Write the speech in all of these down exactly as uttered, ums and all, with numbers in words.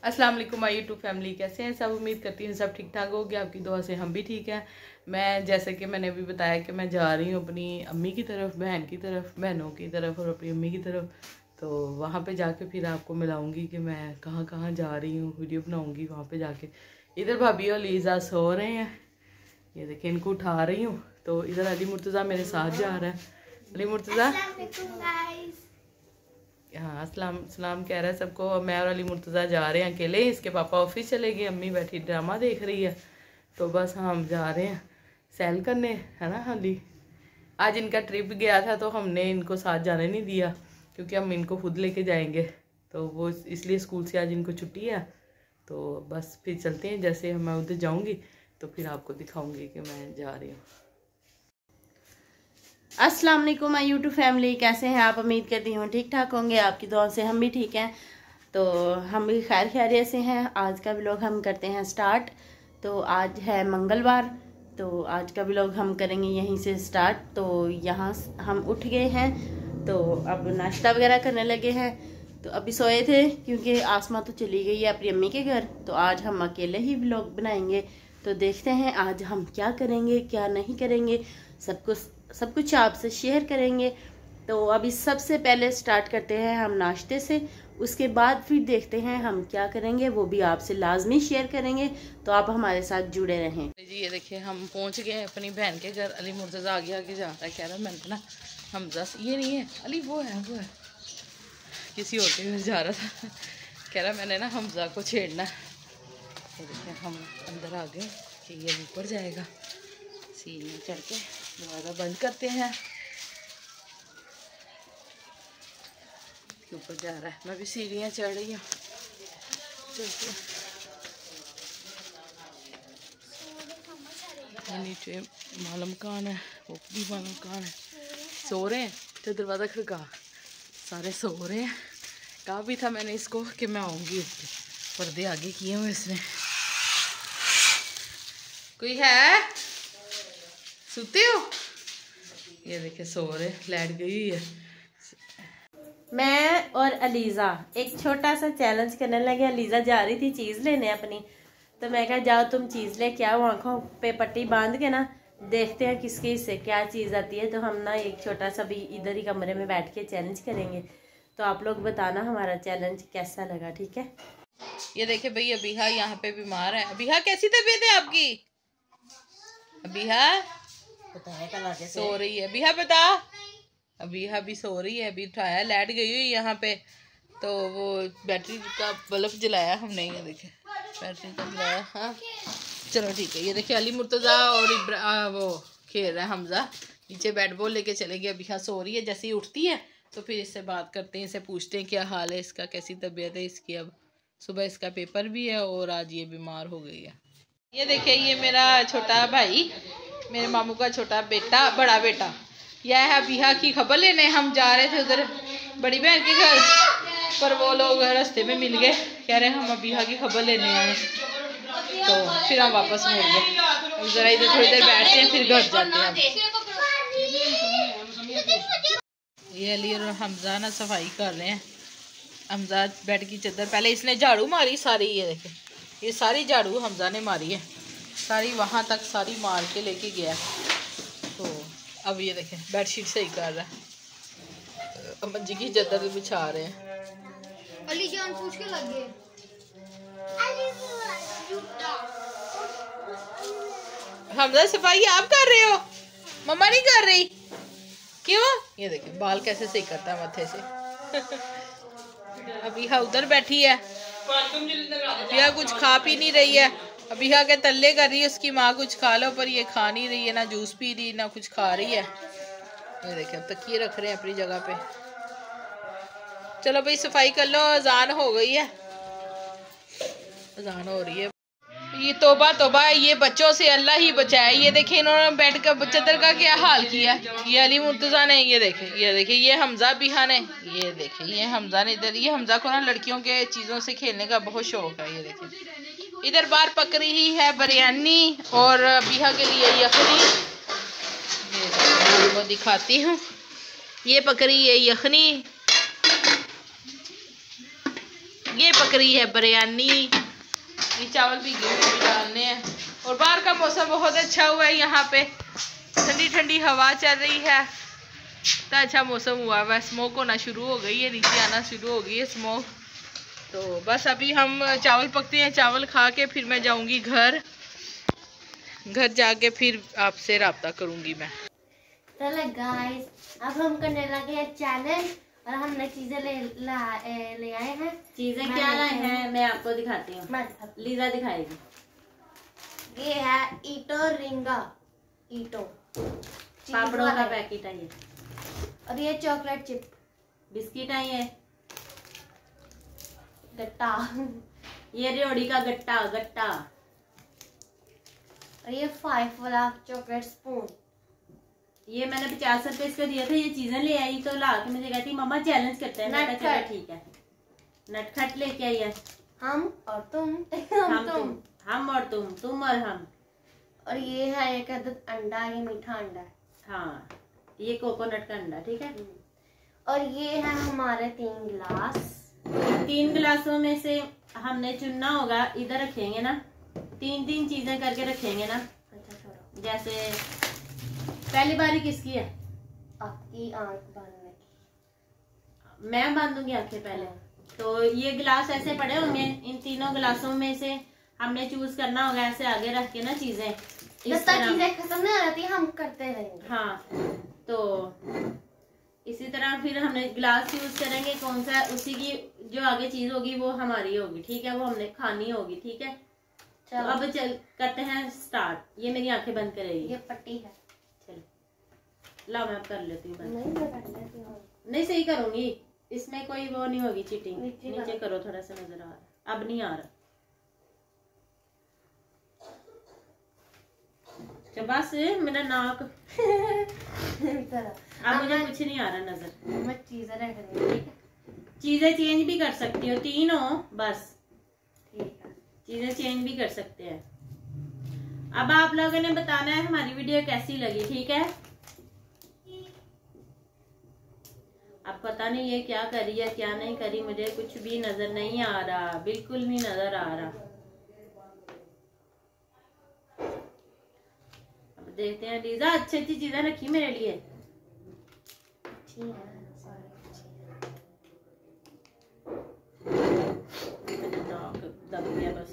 अस्सलाम वालेकुम my YouTube family, कैसे हैं सब। उम्मीद करती हूँ सब ठीक ठाक होगी। आपकी दुआ से हम भी ठीक हैं। मैं जैसे कि मैंने अभी बताया कि मैं जा रही हूँ अपनी अम्मी की तरफ, बहन की तरफ, बहनों की तरफ और अपनी अम्मी की तरफ। तो वहाँ पे जाके फिर आपको मिलाऊंगी कि मैं कहाँ कहाँ जा रही हूँ, वीडियो बनाऊँगी वहाँ पर जाके। इधर भाभी और लीज़ा सो रहे हैं, ये देखिए इनको उठा रही हूँ। तो इधर अली मुर्तज़ा मेरे साथ जा रहा है। अली मुर्तज़ा हाँ अस्सलाम सलाम कह रहा है सबको। मैं और अली मुर्तज़ा जा रहे हैं अकेले, इसके पापा ऑफिस चले गए, अम्मी बैठी ड्रामा देख रही है। तो बस हम जा रहे हैं सैल करने, है ना अली। आज इनका ट्रिप गया था तो हमने इनको साथ जाने नहीं दिया क्योंकि हम इनको खुद लेके जाएंगे। तो वो इसलिए स्कूल से आज इनको छुट्टी है। तो बस फिर चलते हैं, जैसे मैं उधर जाऊँगी तो फिर आपको दिखाऊँगी कि मैं जा रही हूँ। अस्सलाम वालेकुम माय यूट्यूब फैमिली, कैसे हैं आप। उम्मीद करती हूँ ठीक ठाक होंगे, आपकी दुआ से हम भी ठीक हैं। तो हम भी खैर खैरियत से हैं। आज का व्लॉग हम करते हैं स्टार्ट। तो आज है मंगलवार, तो आज का व्लॉग हम करेंगे यहीं से स्टार्ट। तो यहाँ हम उठ गए हैं, तो अब नाश्ता वगैरह करने लगे हैं। तो अभी सोए थे क्योंकि आसमा तो चली गई है अपनी अम्मी के घर, तो आज हम अकेले ही व्लॉग बनाएंगे। तो देखते हैं आज हम क्या करेंगे क्या नहीं करेंगे, सब कुछ सब कुछ आपसे शेयर करेंगे। तो अभी सबसे पहले स्टार्ट करते हैं हम नाश्ते से, उसके बाद फिर देखते हैं हम क्या करेंगे, वो भी आपसे लाजमी शेयर करेंगे। तो आप हमारे साथ जुड़े रहें। जी ये देखिए हम पहुंच गए अपनी बहन के घर। अली मुर्तज़ा आगे आगे जा रहा है, कह रहा है मैंने ना हमजा ये नहीं है अली, वो है वो है किसी और के घर जा रहा था। कह रहा मैंने ना हमजा को छेड़ना है। तो देखिए हम अंदर आ गए कि ये ऊपर जाएगा, सीढ़ियाँ चढ़ के दरवाज़ा बंद करते हैं। ऊपर जा रहा है, मैं भी सीढ़ियाँ चढ़ रही हूँ। नीचे मालूम कौन है, वो भी मालूम कौन है। सो रहे हैं तो दरवाज़ा खड़का, सारे सो रहे हैं। कहा भी था मैंने इसको कि मैं आऊँगी, पर्दे आगे किए हुए इसने। कोई है, सोते हो? ये देखे सो रहे, लाइट गई हुई है। मैं और अलीज़ा एक छोटा सा चैलेंज करने लगे। अलीज़ा जा रही थी चीज़ लेने अपनी, तो मैं कहा जाओ तुम चीज़ लेके आओ, आंखों पे पट्टी बांध के ना देखते हैं किसके हिस्से क्या चीज़ आती है। तो हम ना एक छोटा सा भी इधर ही कमरे में बैठ के चैलेंज करेंगे। तो आप लोग बताना हमारा चैलेंज कैसा लगा, ठीक है। ये देखे भाई अबीहा यहाँ पे बीमार है। अबीहा कैसी तबीयत है आपकी? अबीहा सो रही है, अबीहा बता। अबीहा भी सो रही है, अभी उठाया, लाइट गई हुई यहाँ पे। तो वो बैटरी का बल्ब जलाया हमने, ये देखे बैटरी का जलाया। हाँ चलो ठीक है। ये देखिए अली मुर्तज़ा और इब्रा वो खेल रहा है हमजा, नीचे बैट बॉल लेके चले गए। अबीहा सो रही है, जैसे ही उठती है तो फिर इससे बात करते हैं, इससे पूछते हैं क्या हाल है इसका, कैसी तबीयत है इसकी। अब सुबह इसका पेपर भी है और आज ये बीमार हो गई है। ये देखिए ये मेरा छोटा भाई, मेरे मामू का छोटा बेटा, बड़ा बेटा। यह है अबीहा की खबर लेने। हम जा रहे थे उधर बड़ी बहन के घर, पर वो लोग रास्ते में मिल गए, कह रहे हम अबीहा की खबर लेने आए। तो फिर हम वापस मुड़ गए। जरा इधर थोड़ी देर बैठते हैं फिर घर जाते हैं। ये अली और हमजा ना सफाई कर रहे हैं। हमजा बेड की चादर, पहले इसने झाड़ू मारी सारी, ये देखे ये सारी झाड़ू हमजा ने मारी है सारी, वहाँ तक सारी मार के लेके गया। तो अब ये देखें बेडशीट सही कर रहा है, मंजी की चादर बिछा रहे हैं। अली जान पूछ के लग गए। हमजा सफाई आप कर रहे हो, मम्मा नहीं कर रही, क्यों? ये देखें बाल कैसे सही करता है माथे से। अबीहा उधर बैठी है, अबीहा कुछ खा पी नहीं रही है। अबीहा के तल्ले कर रही है उसकी माँ कुछ खा लो, पर ये खा नहीं रही है, ना जूस पी रही ना कुछ खा रही है। ये देखिए अब तकिए रख रहे हैं अपनी जगह पे। चलो भाई सफाई कर लो, अजान हो गई है, अजान हो रही है। ये तोबा तोबा, ये बच्चों से अल्लाह ही बचाए। ये देखे इन्होंने बेड का चादर का क्या हाल किया। ये अली मुर्तज़ा ने, ये देखे ये देखे ये हमजा अबीहा ने, ये देखे ये हमजा ने इधर। ये हमजा को ना लड़कियों के चीज़ों से खेलने का बहुत शौक है। ये देखे इधर बार पक रही है बिरयानी और अबीहा के लिए यखनी। ये आपको दिखाती हूँ, ये पक रही है यखनी। ये पक रही है बिरयानी, ये चावल भी गेहूं भी डालने हैं। और बाहर का मौसम बहुत अच्छा हुआ है, यहाँ पे ठंडी ठंडी हवा चल रही है, इतना अच्छा मौसम हुआ है। स्मोक होना शुरू हो गई है, नीचे आना शुरू हो गई है स्मोक। तो बस अभी हम चावल पकते हैं, चावल खा के फिर मैं जाऊंगी घर, घर जाके फिर आपसे रब्ता करूंगी मैं। चलो गाइस, अब हम करने लगे हैं चैलेंज और हमने चीजें ले ला, ए, ले आए हैं। चीजें क्या लाए हैं मैं आपको दिखाती हूँ, लीजा दिखाएगी। ये है ईटो रिंगा, ईटो पापड़ों का पैकेट है ये, और ये चॉकलेट चिप बिस्किट है, ये गट्टा, ये रेवड़ी का गट्टा गट्टा, और ये फाइव वाला चॉकलेट स्पून। ये मैंने पचास रुपए इसको दिया था, ये चीजें ले आई तो ला के मुझे कहती मम्मा चैलेंज करते हैं। नटखट, ठीक है, नटखट लेके आई है। हम और तुम, हम, हम तुम, हम और तुम, तुम और हम। और ये है एक अंडा, ये मीठा अंडा है। हाँ, ये कोकोनट का अंडा, ठीक है। और ये है हमारे तीन गिलास। तीन गिलासों में से हमने चुनना होगा, इधर रखेंगे ना, तीन तीन चीजें करके रखेंगे ना। अच्छा छोड़ो, जैसे पहली बारी किसकी है? आपकी आंख बांधने की। मैं बांधूंगी आंखें पहले। तो ये गिलास ऐसे पड़े होंगे, इन तीनों गिलासों में से हमने चूज करना होगा, ऐसे आगे रख के ना चीजें, जब तक चीजें खत्म नहीं हो जाती हम करते रहेंगे। हाँ, तो इसी तरह फिर हमने गिलास यूज करेंगे कौन सा, उसी की जो आगे चीज होगी वो हमारी होगी, ठीक है, वो हमने खानी होगी, ठीक है। तो अब चल करते हैं स्टार्ट। ये मेरी आंखें बंद करेगी, ये पट्टी है। चलो ला, मैं अब कर लेती हूँ। नहीं, नहीं सही करूंगी, इसमें कोई वो नहीं होगी चीटिंग। नीचे, नीचे करो, थोड़ा सा नजर आ रहा, अब नहीं आ रहा। बस मेरा नाक अब मुझे कुछ नहीं आ रहा नजर। मैं चीजें रख रही हूँ, ठीक है। चीजें चेंज भी कर सकती हो, तीन हो बस, ठीक है, चीजें चेंज भी कर सकते हैं। अब आप लोगों ने बताना है हमारी वीडियो कैसी लगी, ठीक है। अब पता नहीं ये क्या करी है क्या नहीं करी, मुझे कुछ भी नजर नहीं आ रहा, बिल्कुल नहीं नजर आ रहा। देखते हैं। लीजा अच्छी अच्छी चीजें रखी मेरे लिए, अच्छी है, दब गया बस।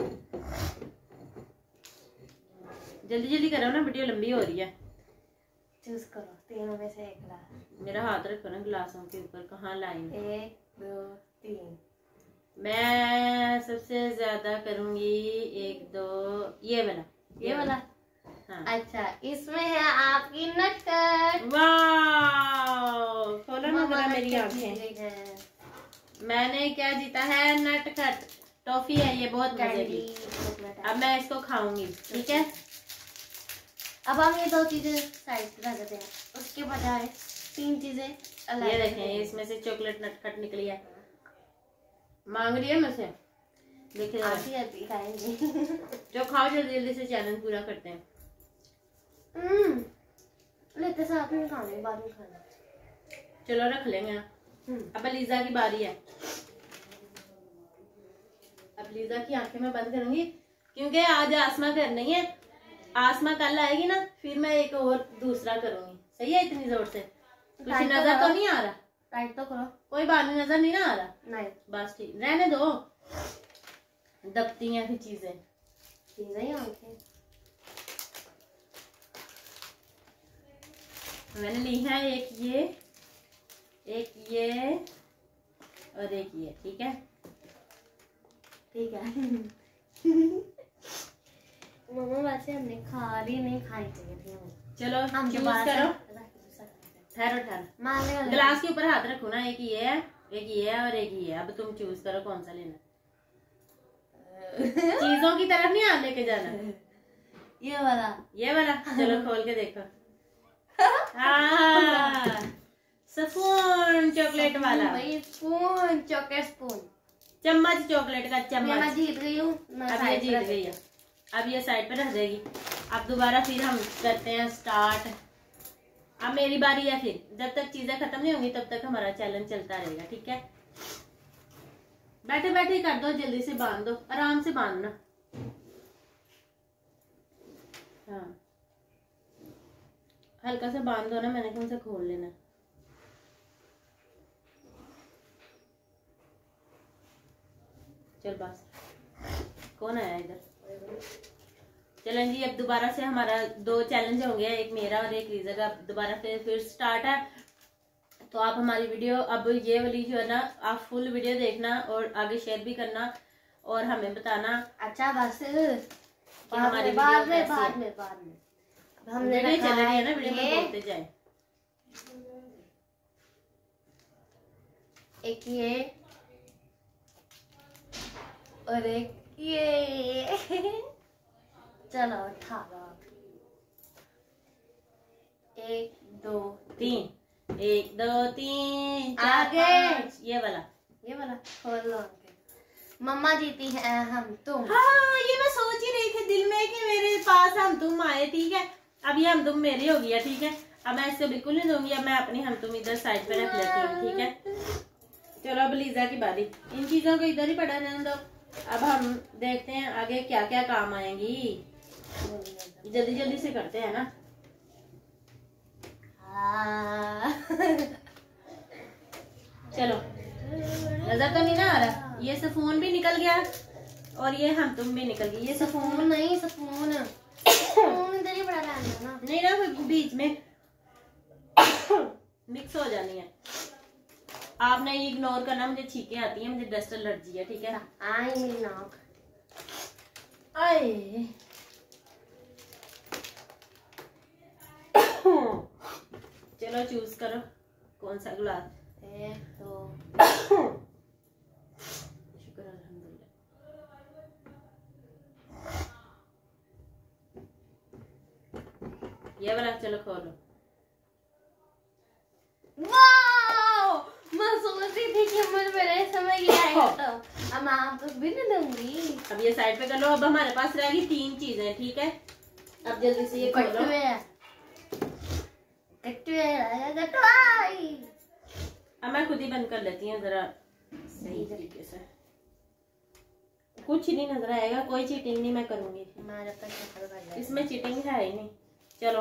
जल्दी जल्दी करो ना, वीडियो लंबी हो रही है। चूज करो तीनों में से एक गिलास। मेरा हाथ रखो ना गिलासों के ऊपर, कहाँ लाइन? एक दो तीन। मैं सबसे ज्यादा करूंगी एक दो, ये वाला, ये वाला। हाँ। अच्छा, इसमें है आपकी नटखट। वाह, खोलो ना जरा मेरी आंखें। मैंने क्या जीता है? नटखट टॉफी है, ये बहुत मजे की। अब मैं इसको खाऊंगी, ठीक है। अब हम ये दो चीजें साइड पे रख देते हैं, उसके बजाय तीन चीजें अलग। ये देखें, इसमें से चॉकलेट नटखट निकली है, मांग रही है मुझसे। देखिए खाएंगे जो खाओ, जल्दी जल्दी से चैलेंज पूरा करते हैं। हम्म लेते साथ में खाने, बाद में खाना। चलो रख लेंगे। अब लीजा की बारी है। अब लीजा की आंखें मैं बंद करूंगी क्योंकि आज आसमा करनी है। आसमा कल आएगी ना, फिर मैं एक और दूसरा करूंगी। सही है? इतनी जोर से कुछ नजर तो नहीं आ रहा? टाइट तो करो। कोई बात नहीं, नजर नहीं ना आ रहा? नहीं, बस ठीक, रहने दो। दबती हैं फिर चीजें, चीजें ही आंखें। मैंने ली है एक ये, एक ये और एक ये, ठीक है, ठीक है। मम्मा वैसे हमने खा ली, नहीं खाई चाहिए थी। चलो हम चूज करो। ठहरो ठहरो, गिलास के ऊपर हाथ रखो ना। एक ये है, एक ये है और एक ये है। अब तुम चूज करो कौन सा लेना। चीजों की तरफ नहीं हाथ लेके जाना। ये वाला, ये वाला। चलो खोल के देखो। स्पून चॉकलेट वाला, स्पून चॉकलेट स्पून, चम्मच चॉकलेट का चम्मच। मैं जीत गई हूँ, अब ये जीत गई है। अब ये साइड पे रख देगी। अब दोबारा फिर हम करते हैं स्टार्ट। अब मेरी बारी है। फिर जब तक चीजें खत्म नहीं होंगी तब तक हमारा चैलेंज चलता रहेगा, ठीक है। बैठे बैठे कर दो, जल्दी से बांध दो, आराम से बांधना। हाँ हल्का सा बांध दो ना, मैंने कौन सा खोल लेना। चल बस, कौन आया इधर? चलें जी, अब दोबारा से हमारा दो चैलेंज होंगे, एक मेरा और एक रीज़ा का। दोबारा फिर फिर स्टार्ट है। तो आप हमारी वीडियो अब ये वाली जो है ना, आप फुल वीडियो देखना और आगे शेयर भी करना और हमें बताना। अच्छा बस हमारी बाद में बाद में बाद में हमने वीडियो चल रही है ना, वीडियो में बोलते जाए। एक ये और एक ये चलो अठारह। एक दो तीन, एक दो तीन चार आगे। पाँच। ये वाला ये वाला खोल लो। मम्मा जीती है, हम तुम। हाँ ये मैं सोच ही रही थी दिल में कि मेरे पास हम तुम आए, ठीक है। अब ये हम तुम मेरी हो गया, ठीक है। अब मैं इसको बिल्कुल नहीं दूंगी, अब मैं अपनी हम तुम इधर साइड पे रख लेती हूँ, ठीक है। चलो अब लीजा की बारी, इन चीजों को इधर ही पड़ा रहने दो। अब हम देखते हैं आगे क्या क्या काम आएंगी, जल्दी जल्दी से करते हैं ना। चलो नजर तो नहीं ना आ रहा, ये सफून भी निकल गया और ये हम तुम भी निकल गई। ये सफून सफून नहीं, सफून सफून इधर ही पड़ा रहना ना, नहीं ना, बीच में मिक्स हो जानी है। आपने ये इग्नोर करना, मुझे छींके आती है, मुझे डस्ट एलर्जी है, ठीक है। आई नाक आए चलो चूज करो कौन सा गुलाब। एक दो शुक्र अल्हम्दुलिल्लाह। ये वाला चलो खोलो। मैं सोच रही थी कि मुझे मेरे समय ये आएगा, तो अब मैं आपको भी नहीं दूंगी। अब ये साइड पे कर लो। अब हमारे पास रह गई तीन चीजें, ठीक है। अब जल्दी से ये खोलो। कट्टुए कट्टुए कट्टुआई। अब मैं खुद ही बंद कर लेती हूँ जरा सही तरीके से। कुछ नहीं नजर आएगा, कोई चीटिंग नहीं मैं करूंगी। मैं जब तक शक्ल कर लेती इसमें चीटिंग है ही नहीं। चलो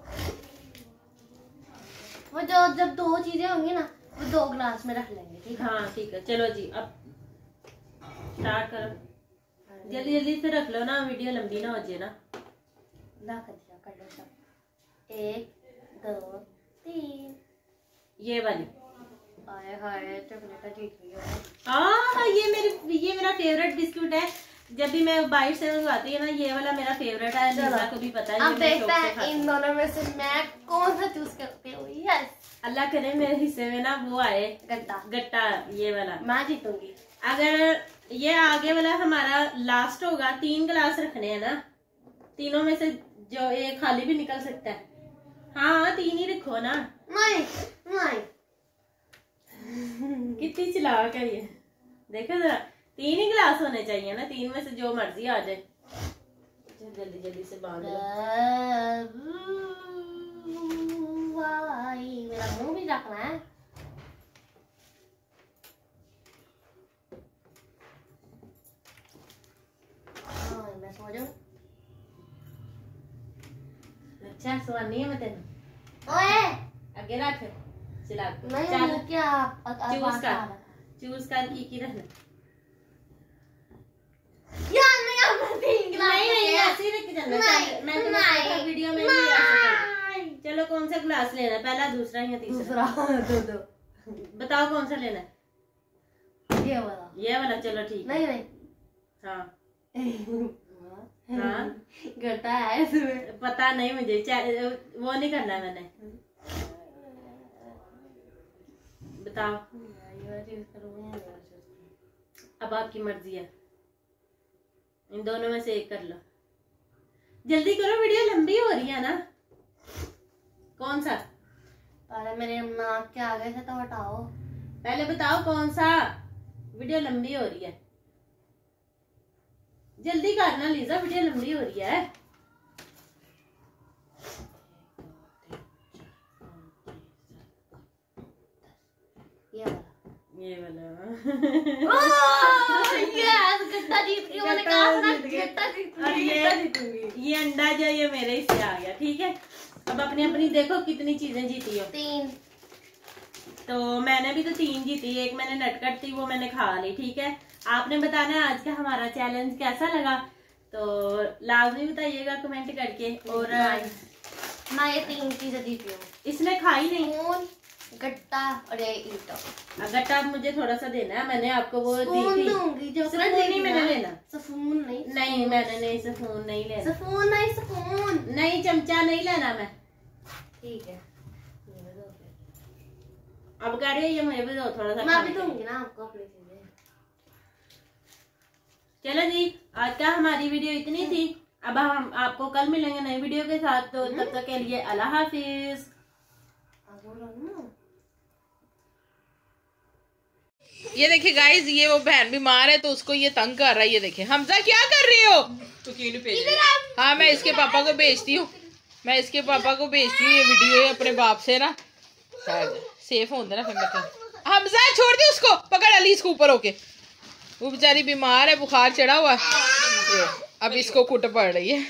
वो जो जब दो चीजें होंगी ना, वो दो ग्लास में रख लेंगे, ठीक है। हाँ ठीक है। चलो जी अब स्टार्ट करो, जल्दी जल्दी से रख लो ना, वीडियो लंबी ना हो जाए ना। रख दिया, कर लो सब। एक दो तीन। ये वाली हाय हाय चॉकलेट जीत गई है। हाँ ये मेरी ये मेरा फेवरेट बिस्कुट है। जब भी मैं बाहर से मंगवाती हूँ ना, ये वाला मेरा फेवरेट है। लीजा को भी पता है। अब देखते हैं इन दोनों में से मैं कौन सा चूज करती हूँ। यस, अल्लाह करे मेरे हिस्से में ना वो आए गट्टा गट्टा, ये वाला। मैं जीतूंगी। अगर ये आगे वाला हमारा लास्ट होगा, तीन गिलास रखने हैं ना, तीनों में से जो एक खाली भी निकल सकता है। हाँ तीन ही रखो ना। नहीं नहीं कितनी चालाक है ये, देखो जरा। तीन ही गिलास होने चाहिए ना, तीन में से जो मर्जी आ जाए। जल्दी जल्दी से बांध लो। मेरा मुंह भी रखना है। हाँ, मैं सो जाऊं। अच्छा सुहानी है मैं तेन। ओए आगे रख चला। नहीं चल क्या चूज कर, चूज कर की की रखना। यार नहीं अब तीन गिलास नहीं नहीं ऐसे ही रख जाना। नहीं, मैं तो नहीं, वीडियो में भी ऐसे। चलो कौन सा गिलास लेना है, पहला दूसरा या तीसरा? दूसरा दो दो। बताओ कौन सा लेना है। ये वाला। ये वाला चलो ठीक है। नहीं नहीं हाँ हाँ गट्टा है इसमें। पता नहीं मुझे, वो नहीं करना है मैंने। बताओ अब आपकी मर्जी है, इन दोनों में से एक कर लो। जल्दी करो, वीडियो लंबी हो रही है ना। कौन सा? अरे मेरे नाक के आगे से तो हटाओ। पहले बताओ कौन सा, वीडियो लंबी हो रही है। जल्दी करना लीजा, वीडियो लंबी हो रही है। ये वाला ये वाला यस गट्टा जीत गया। मैंने कहा था ना गट्टा जीत और ये ये अंडा जो ये मेरे हिस्से आ गया। ठीक है, अब अपनी अपनी देखो कितनी चीजें जीती हो। तीन। तो मैंने भी तो तीन जीती, एक मैंने नटखट थी वो मैंने खा ली। ठीक है, आपने बताना है आज का हमारा चैलेंज कैसा लगा, तो लाजमी बताइएगा कमेंट करके। और मैं ये तीन चीजें जीती हूँ। इसने खाई नहीं, स्पून, गट्टा और ये ईंटो। गट्टा मुझे थोड़ा सा देना है, मैंने आपको वो दी थी। दूंगी जो स्पून नहीं मैंने लेना। स्पून नहीं नहीं मैंने नहीं स्पून नहीं लेना। स्पून नहीं स्पून नहीं चमचा नहीं लेना मैं। ठीक है, अब कह रही है ये मुझे भी दो थोड़ा सा। मैं भी दूंगी ना आपको अपनी चीजें। चलो जी, आज का हमारी वीडियो इतनी थी। अब हम आपको कल मिलेंगे नई वीडियो के साथ, तो तब तक के लिए अल्लाह हाफिज। ये देखिए गाइस, ये वो बहन बीमार है तो उसको ये तंग कर रहा है। ये देखिए हमजा क्या कर रही हो? हाँ मैं इसके पापा को भेजती हूँ, मैं इसके पापा को भेजती हूँ ये वीडियो अपने बाप से ना, सेफ होता ना। फिर मैं हमजा छोड़ दी उसको, पकड़ अली इसको ऊपर होके, वो बेचारी बीमार है, बुखार चढ़ा हुआ है, अब इसको कुट पड़ रही है।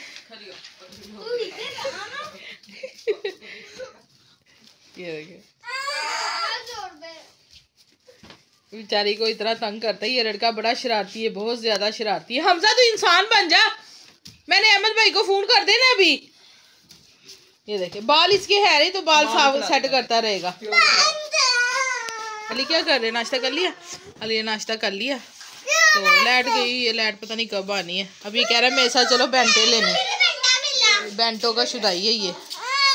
ये देखिए बेचारी को इतना तंग करता है ये लड़का, बड़ा शरारती है, बहुत ज्यादा शरारती है। हमजा तू इंसान बन जा, मैंने अहमद भाई को फोन कर देना अभी। ये देखिए बाल इसके है नहीं तो बाल साफ सेट करता रहेगा। अली क्या कर रहे, नाश्ता कर लिया? अली ने नाश्ता कर लिया, तो लाइट गई, ये लाइट पता नहीं कब आनी है। अब ये कह रहा है मेरे साथ चलो बेंटे लेने, बेंटो का शुदाई है ये।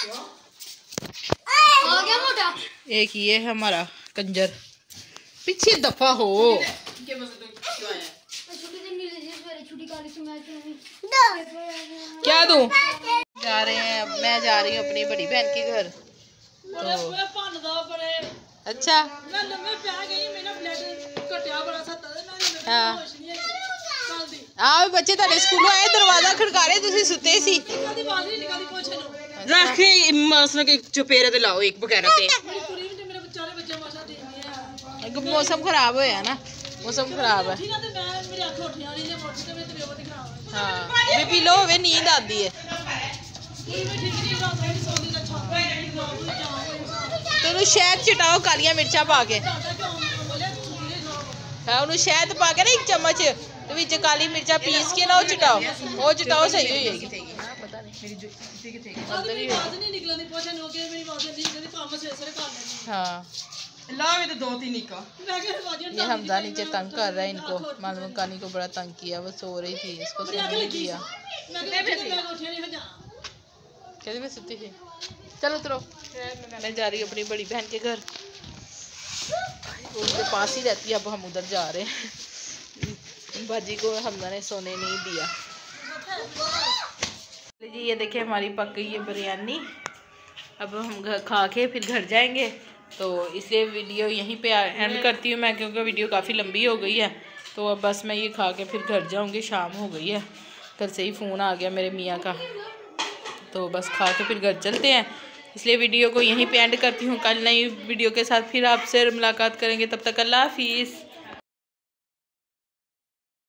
एक ये है हमारा कंजर, पीछे दफा हो। क्या दूं? जा रहे हैं, अब मैं जा रही हूँ अपनी बड़ी बहन के घर। तो अच्छा हाँ आओ बच्चे तेरे स्कूलों आए, दरवाजा खड़का रहे, तुसी सुते सी। रख के चुपेरे ते लाओ एक बगैरा ते। मौसम खराब होया ना, मौसम खराब है। हाँ बीपी लो होवे, नींद आती है। तो शहद चटाओ कालिया मिर्चा पा के, हाँ उन्हें शहद पा के ना एक चम्मच विच काली मिर्चा पीस के ना वो चटाओ, वो चटाओ सही हो जाएगी। हाँ दो तीन ये हमजा नीचे तंग कर रहा है इनको, मालूम कानी को बड़ा तंग किया, वो सो रही थी, इसको सोने नहीं दिया। कहते मैं सुती थी। चलो उतरो, मैं जा रही हूँ अपनी बड़ी बहन के घर, उनके पास ही रहती है। अब हम उधर जा रहे हैं, भाजी को हमजा ने सोने नहीं दिया। जी ये देखिए हमारी पक गई है बिरयानी, अब हम घर खा के फिर घर जाएंगे। तो इसलिए वीडियो यहीं पे एंड करती हूँ मैं, क्योंकि वीडियो काफ़ी लंबी हो गई है। तो अब बस मैं ये खा के फिर घर जाऊँगी, शाम हो गई है, घर से ही फ़ोन आ गया मेरे मियाँ का, तो बस खा के फिर घर चलते हैं। इसलिए वीडियो को यहीं पे एंड करती हूँ, कल नई वीडियो के साथ फिर आपसे मुलाकात करेंगे, तब तक अल्लाह हाफिज़।